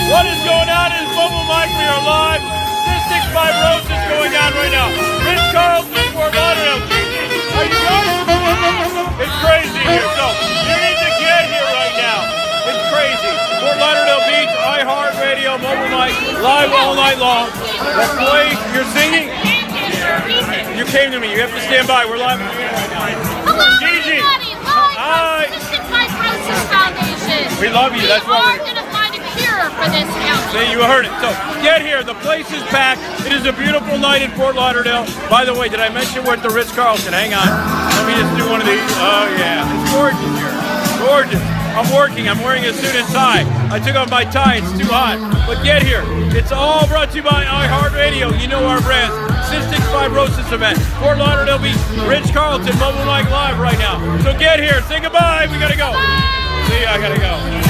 What is going on in Mobile Mike? We are live. Cystic fibrosis going on right now. Rich Carlson, Fort Lauderdale. Are you guys? It's crazy here. So you need to get here right now. It's crazy. Fort Lauderdale Beach, iHeartRadio, Mobile Mike, live all night long. The place, you're singing? You came to me. You have to stand by. We're live. Hello, Gigi. everybody. Live from Cystic Fibrosis Foundation. We love you. That's why we're going to find a cure for this illness. See, you heard it. So get here. The place is packed. It is a beautiful night in Fort Lauderdale. By the way, did I mention we're at the Ritz-Carlton? Hang on. Let me just do one of these. Oh, yeah. It's gorgeous here. Gorgeous. I'm working. I'm wearing a suit and tie. I took off my tie. It's too hot. But get here. It's all brought to you by iHeartRadio. You know our brands. Cystic fibrosis event. Fort Lauderdale Beach. Ritz-Carlton. Mobile Mike Live right now. So get here. Say goodbye. We got to go. Bye. See, I got to go.